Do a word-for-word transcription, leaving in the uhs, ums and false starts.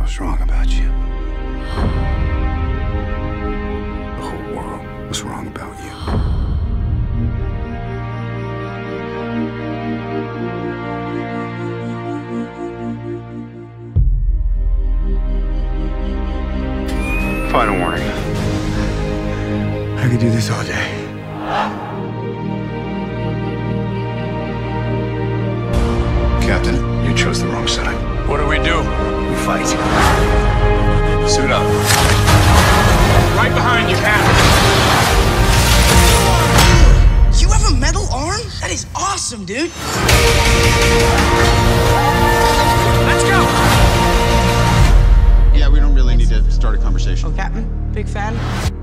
was wrong about you. The whole world was wrong about you. Final warning. I could do this all day. Captain, you chose the wrong side. What do we do? We fight. Suit up. Right behind you, Cap. You have a metal arm? That is awesome, dude. Let's go! Yeah, we don't really need to start a conversation. Oh, Captain, big fan.